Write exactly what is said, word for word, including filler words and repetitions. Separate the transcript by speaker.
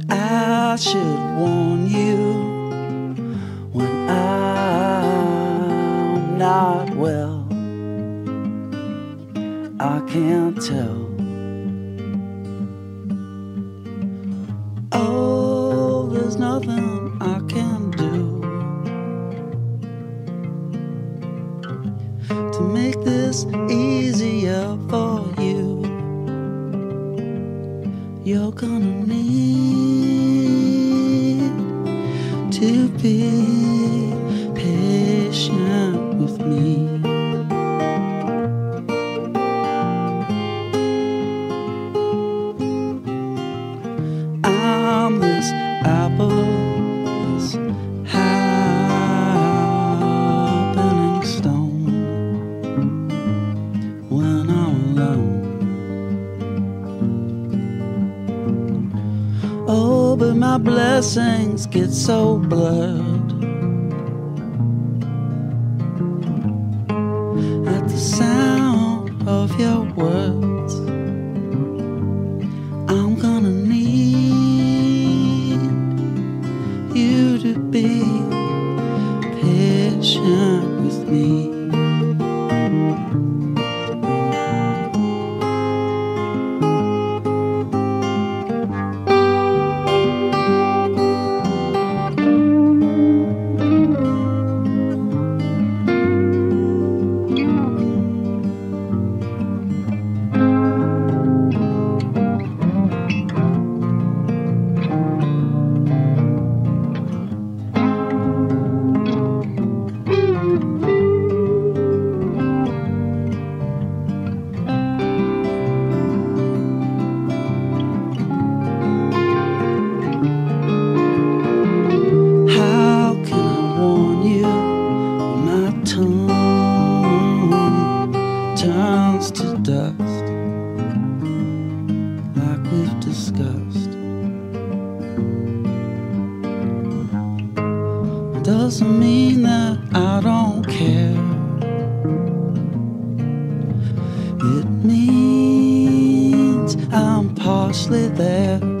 Speaker 1: I should warn you when I'm not well. I can't tell. Oh, there's nothing I can do to make this easier for you. You're gonna need to be patient with me. I'm this apple, this happening stone. When I'm alone, oh, but my blessings get so blurred at the sound of your words. I'm gonna need you to be patient with me. Doesn't mean that I don't care. It means I'm partially there.